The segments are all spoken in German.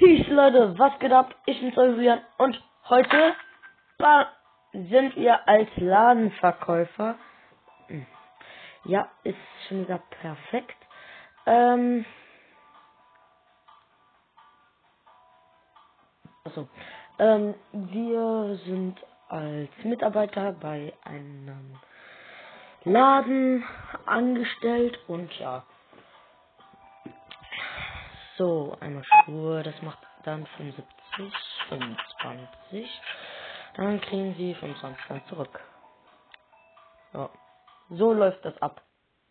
Peace, Leute, was geht ab? Ich bin's, euer Julian, und heute sind wir als Ladenverkäufer. Ja, ist schon wieder perfekt. Achso. Wir sind als Mitarbeiter bei einem Laden angestellt und ja. So, einmal Schuhe, das macht dann 75, 25. Dann kriegen sie 25 dann zurück. Ja. So läuft das ab.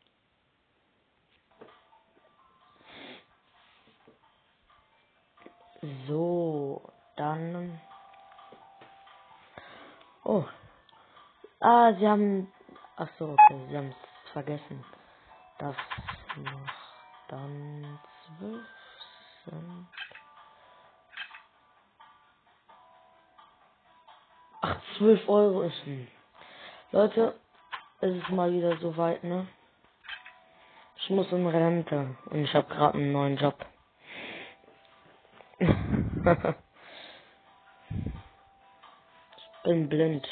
So, dann. Oh. Sie haben. Ach so, okay, sie haben es vergessen. Das noch dann 12 sind. Ach, 12 Euro ist Leute, es ist mal wieder soweit, ne? Ich muss in Rente und ich habe gerade einen neuen Job. Ich bin blind.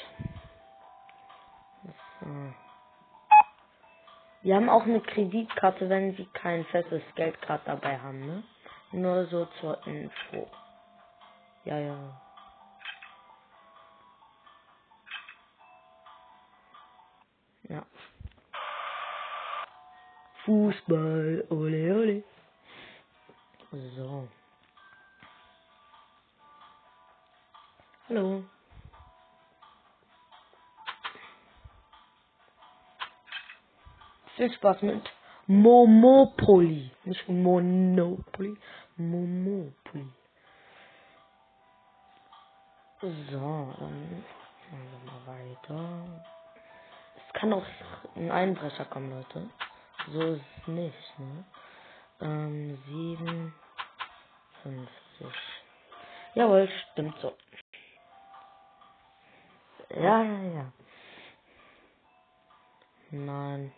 So. Wir haben auch eine Kreditkarte, wenn Sie kein festes Geld gerade dabei haben, ne? Nur so zur Info. Ja, ja. Ja. Fußball, ole ole. So. Hallo. Viel Spaß mit Momopoly. Nicht Monopoly. Momopoly. So, dann machen wir mal weiter. Es kann auch ein Einbrecher kommen, Leute. So ist es nicht, ne? 57. Jawohl, stimmt so. Ja, ja, ja. Nein.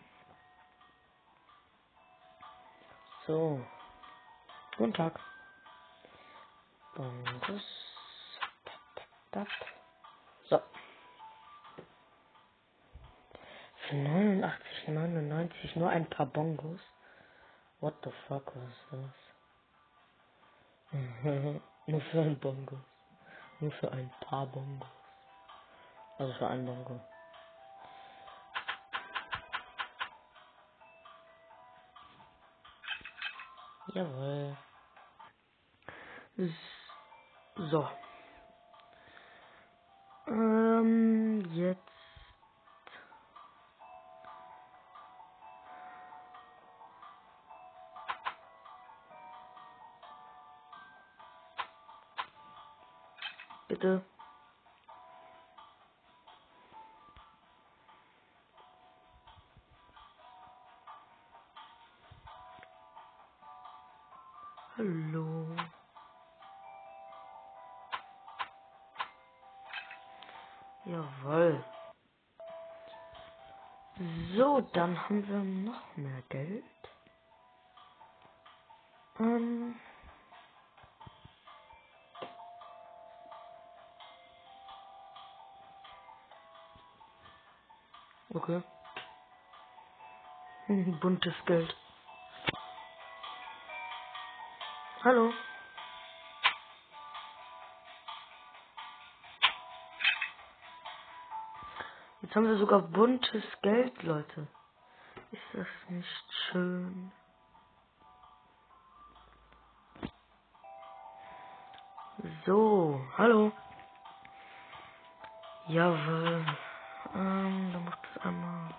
So. Guten Tag. Bongos. So. Für 89,99 nur ein paar Bongos. What the fuck, was ist das? Nur für ein Bongo. Nur für ein paar Bongos. Also für ein Bongo. Jawohl. So. Jetzt. Bitte. Hallo. Jawohl. So, dann haben wir noch mehr Geld. Okay. Buntes Geld. Hallo. Jetzt haben wir sogar buntes Geld, Leute. Ist das nicht schön? So, hallo. Jawohl. Da macht es einmal.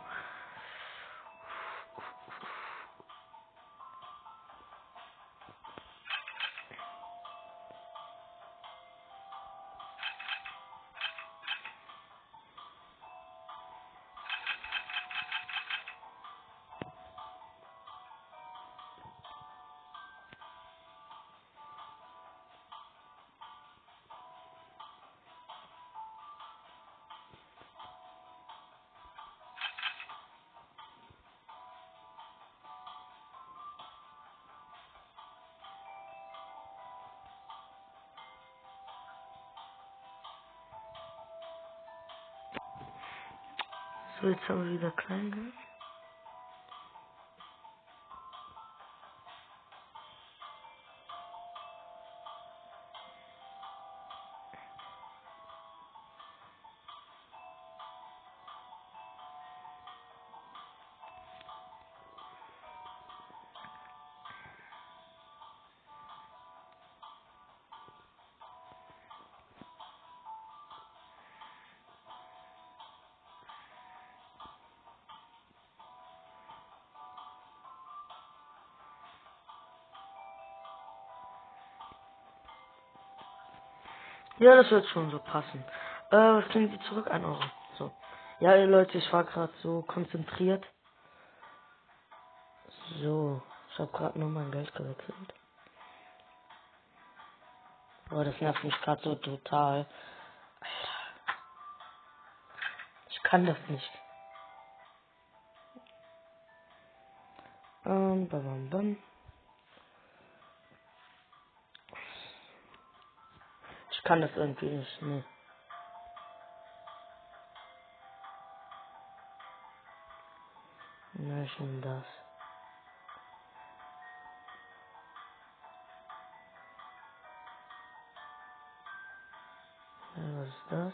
So, jetzt haben wir wieder Kleingeld. Ja, das wird schon so passen. Was kriegen Sie zurück? 1 Euro. So. Ja, Leute, ich war gerade so konzentriert. So. Ich habe gerade nur mein Geld gewechselt. Boah, das nervt mich gerade so total. Ich kann das nicht. Bam, bam, bam. Ich kann das irgendwie nicht. Nee. Na, ich nehme das. Ja, was ist das?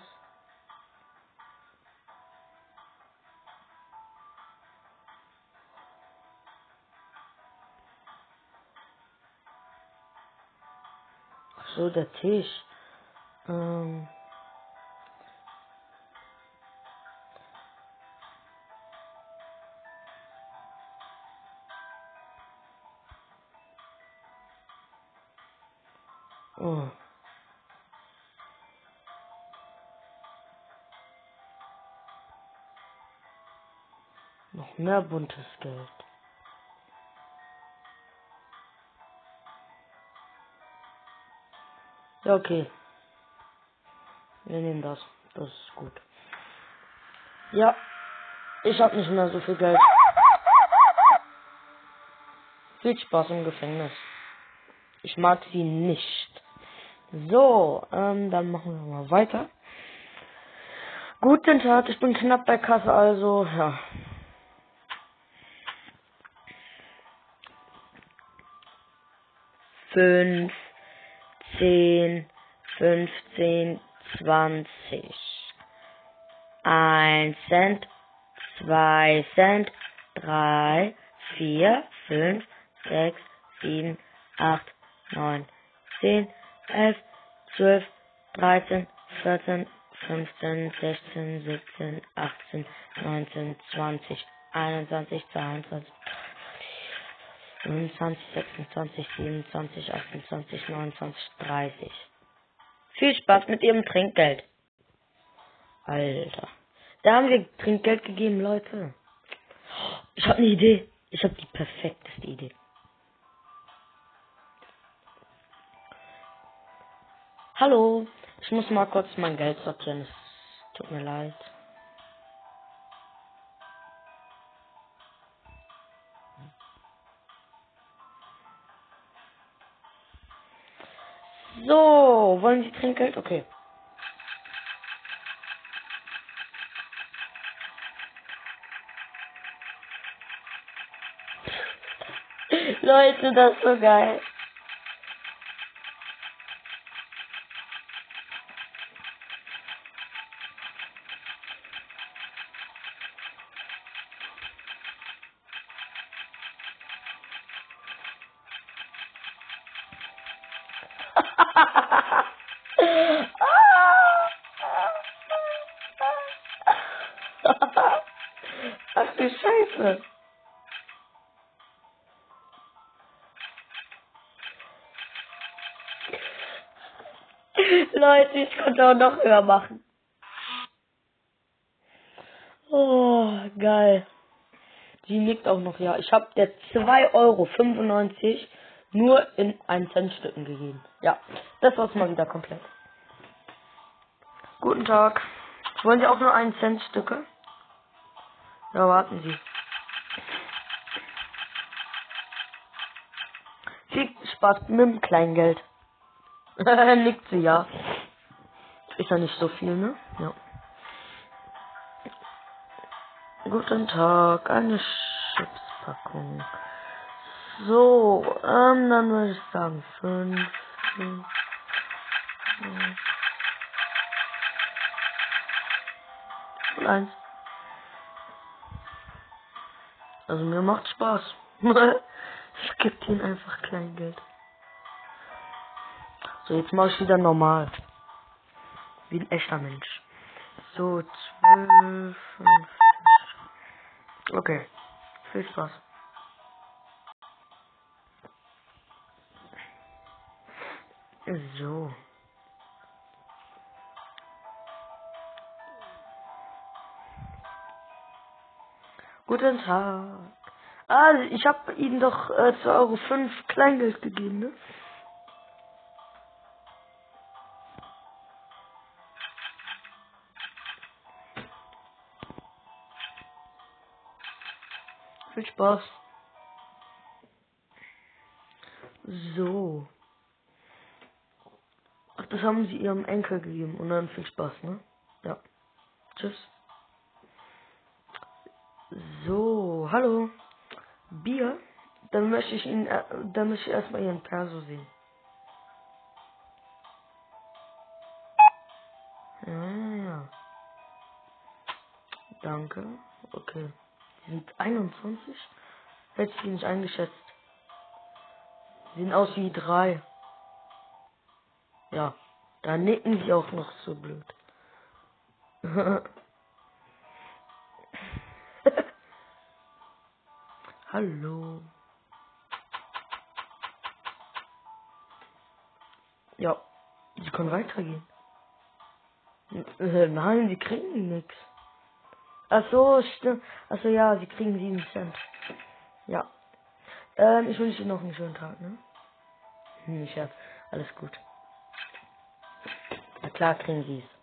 Ach so, der Tisch. Ähm. Oh. Noch mehr buntes Geld. Ja, okay. Wir nehmen das. Das ist gut. Ja, ich habe nicht mehr so viel Geld. Viel Spaß im Gefängnis. Ich mag sie nicht. So, dann machen wir mal weiter. Guten Tag, ich bin knapp bei Kasse, also, ja. 5, 10, 15, 20. 1 Cent, 2 Cent, 3, 4, 5, 6, 7, 8, 9, 10, 11, 12, 13, 14, 15, 16, 17, 18, 19, 20, 21, 22, 25, 26, 27, 28, 29, 30. Viel Spaß mit Ihrem Trinkgeld. Alter. Da haben wir Trinkgeld gegeben, Leute. Ich habe eine Idee. Ich habe die perfekteste Idee. Hallo. Ich muss mal kurz mein Geld sortieren. Es tut mir leid. So, wollen Sie Trinkgeld? Okay. Leute, das ist so geil. Ach du Scheiße. Leute, ich konnte auch noch höher machen. Oh, geil. Die liegt auch noch, ja. Ich habe der 2,95 € nur in 1 Cent Stücken gegeben. Ja, das war's mal wieder komplett. Guten Tag. Wollen Sie auch nur 1 Cent Stücke? Ja, warten Sie. Viel Spaß mit dem Kleingeld. Nickt sie, ja. Ist ja nicht so viel, ne? Ja. Guten Tag, eine Chipspackung. So, dann würde ich sagen 5. Und 1. Also mir macht Spaß. Ich gebe ihnen einfach Kleingeld. So, jetzt mache ich wieder normal. Wie ein echter Mensch. So, 12, 50. Okay, viel Spaß. So. Guten Tag. Ah, ich habe Ihnen doch 2,05 € Kleingeld gegeben, ne? Viel Spaß. So. Ach, das haben Sie Ihrem Enkel gegeben. Und dann viel Spaß, ne? Ja. Tschüss. So, hallo. Bier? Dann möchte ich Ihnen, dann möchte ich erstmal Ihren Perso sehen. Ja. Danke. Okay. Sie sind 21? Hätte ich Sie nicht eingeschätzt. Sie sehen aus wie 3. Ja. Da nicken Sie auch noch so blöd. Hallo. Ja. Sie können weitergehen. Nein, Sie kriegen nichts. Ach so, stimmt. Ach so, ja, Sie kriegen 7 Cent. Ja. Ich wünsche Ihnen noch einen schönen Tag, ne? Schatz. Alles gut. Na klar kriegen Sie es.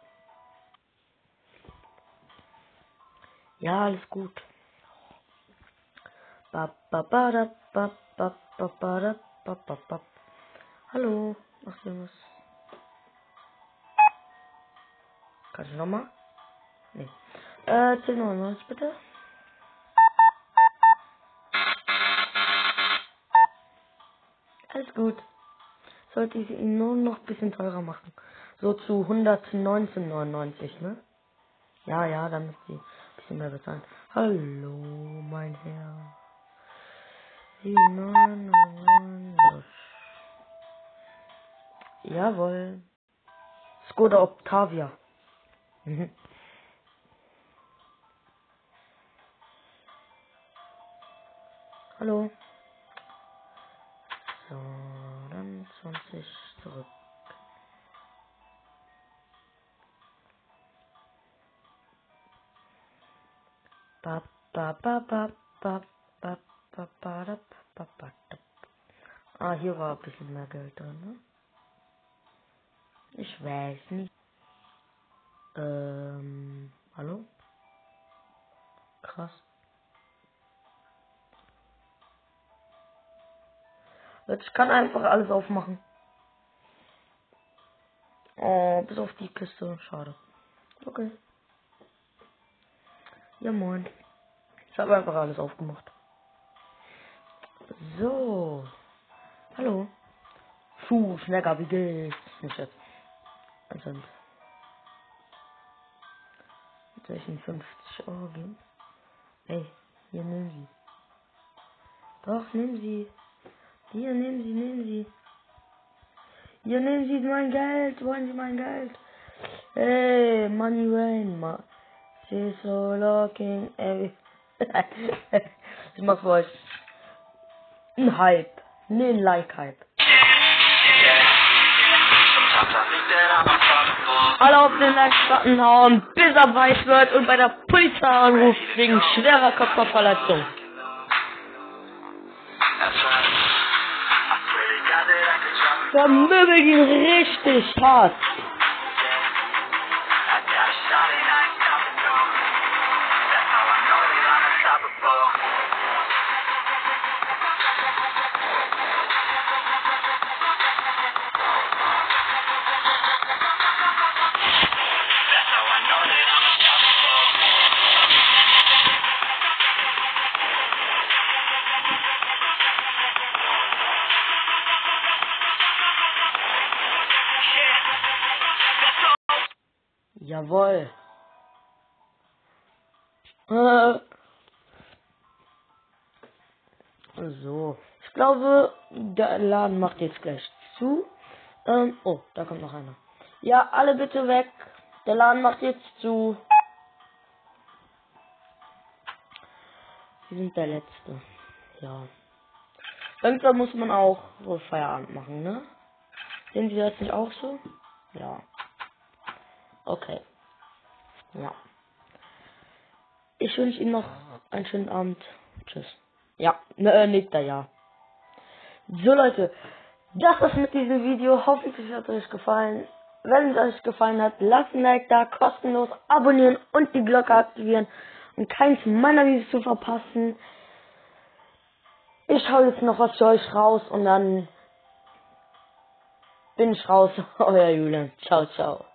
Ja, alles gut. Ba, ba, ba, da, ba, ba, ba, ba, da, ba, ba, ba. Hallo. Ach, was? Kannst du nochmal? Nee. 10,99 bitte. Alles gut. Sollte ich ihn nur noch ein bisschen teurer machen. So zu 119,99, ne? Ja, ja, dann müsst ihr ein bisschen mehr bezahlen. Hallo, mein Herr. 7,99. Jawohl. Skoda Octavia. Mhm. Hallo. So, dann 20 zurück. Ba, ba, ba, ba, ba, ba, ba, ba, da, ba, ba, da. Ah, hier war ein bisschen mehr Geld drin, ne? Ich weiß nicht. Hallo? Krass. Ich kann einfach alles aufmachen. Oh, bis auf die Kiste. Schade. Okay. Ja, moin. Ich habe einfach alles aufgemacht. So. Hallo. Schnecker, wie geht's? Nicht jetzt. Also, soll ich Ihnen 50 € geben? Hey, hier nehmen Sie. Doch, nehmen Sie. Hier, nehmen Sie. Hier, nehmen Sie mein Geld. Wollen Sie mein Geld? Hey, Money Rain, ma. She's so looking every... Ich mach für euch ein Hype. Ne, ein Like-Hype. Alle auf den Like-Button hauen, bis er weiß wird und bei der Polizei anruft wegen schwerer Körperverletzung. Vermöbelt ihn richtig hart. Jawohl. So. Ich glaube, der Laden macht jetzt gleich zu. Oh, da kommt noch einer. Ja, alle bitte weg. Der Laden macht jetzt zu. Wir sind der Letzte. Ja. Irgendwann muss man auch wohl Feierabend machen, ne? Sehen Sie das nicht auch so? Ja. Okay. Ja. Ich wünsche Ihnen noch einen schönen Abend. Tschüss. Ja, nickt er ja. So Leute, das war's mit diesem Video. Hoffentlich hat es euch gefallen. Wenn es euch gefallen hat, lasst ein Like da, kostenlos abonnieren und die Glocke aktivieren, um keins meiner Videos zu verpassen. Ich hau jetzt noch was für euch raus und dann bin ich raus. Euer Julian. Ciao, ciao.